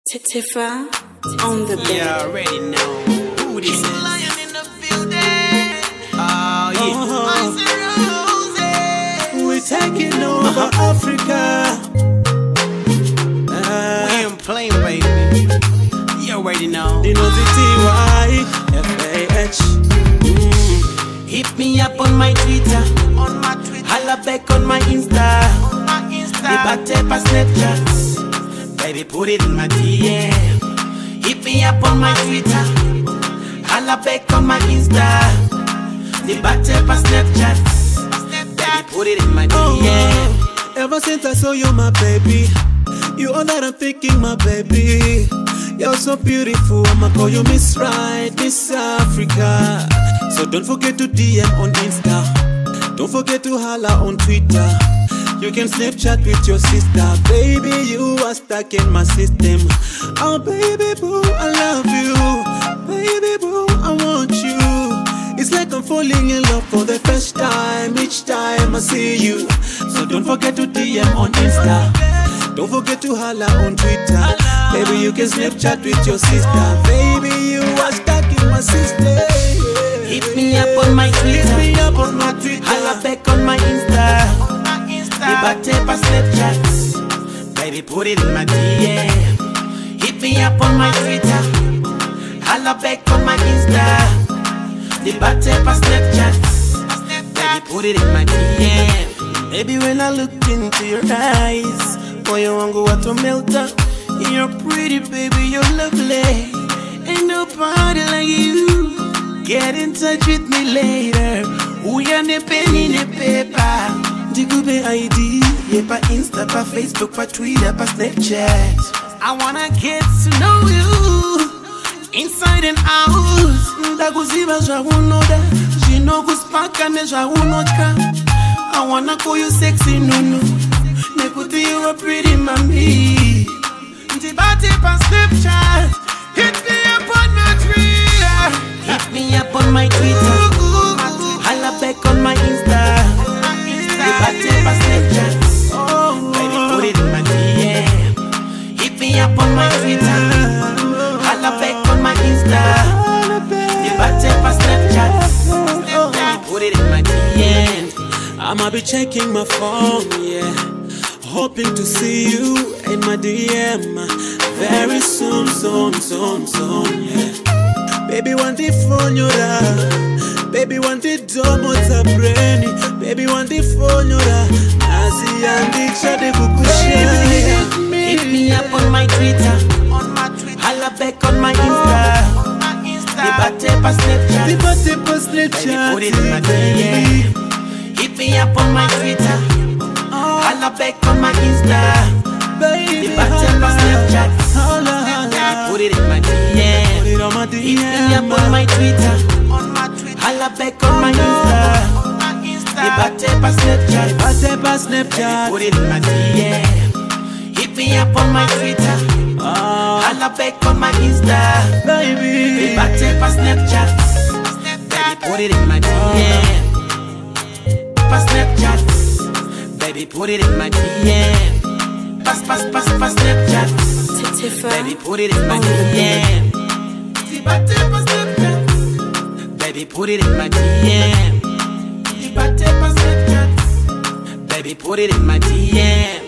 Tifa on the beat. Yeah, already know who this is. Lion in the building. Oh, yeah. We're taking over Africa. We ain't playing, baby. You already know. You know the TYFAH. Hit me up on my Twitter. Holla back on my Insta. Debate pa Snapchat. Baby, put it in my DM. Hit me up on my Twitter. Holla back on my Insta. Debate pa Snapchat. Baby, put it in my DM. Ever since I saw you, my baby, you all that I'm thinking, my baby. You're so beautiful, I'ma call you Miss Right, Miss Africa. So don't forget to DM on Insta. Don't forget to holla on Twitter. You can Snapchat with your sister. Baby, you are stuck in my system. Oh baby boo, I love you. Baby boo, I want you. It's like I'm falling in love for the first time each time I see you. So don't forget to DM on Insta. Don't forget to holla on Twitter. Baby, you can Snapchat with your sister. Baby, you are stuck in my system. Hit me up on my Twitter. Hit me up on my Twitter. Holla back on my Insta. Debate pa Snapchat. Baby, put it in my DM. Hit me up on my Twitter. Holla back on my Insta. Debate pa Snapchat. Baby, put it in my DM. Baby, when I look into your eyes, moyo wangu watu melta. You're pretty, baby, you're lovely. Ain't nobody like you. Get in touch with me later. Uya ne penny ne paper. Digube ID, yeah, pa Insta, pa Facebook, pa Twitter, pa Snapchat. I wanna get to know you inside and out. Ndakuziva zwa unoda, jinokuspaka ne zwa unotka. I wanna call you sexy nunu. Nekuti you a pretty mommy. Debate pa Snapchat. Hit me up on my Twitter. Hit me up on my Twitter. Holla back on my Insta. Debate pa Snapchat. Baby, put it in my DM. Hit me up on my Twitter. Holla back on my Insta. Debate pa Snapchat. Baby, put it in my DM. I'ma be checking my phone, yeah. Hoping to see you in my DM very soon, yeah. Baby, want the phone you baby, want the domo tabreni. Baby, want the phone you Nazi and the chade bukushia. Hit me up on my Twitter. Holla back on my Insta. Debate pa Snapchat. Debate pa Baby, Snapchat. put it in my DM. Hit me up on my Twitter. Holla back on my Insta. Baby, Debate pa Snapchat. holla, Baby, put it in my DM. put it on my Hit me DM. up on my Twitter. Holla back on my Insta. Debate pa Snapchat. Debate pa Baby, Snapchat. put it in my DM. Hit me up on my Twitter. Holla back on my Insta. Baby, Debate pa Snapchat. Baby, put it in my DM. Pa Snapchat. Baby, put it in my DM. Pa Snapchat. Tifa Baby, put it in my on the DM. Debate pa Snapchat. Baby, put it in my DM. Debate pa Snapchat. Baby, put it in my DM.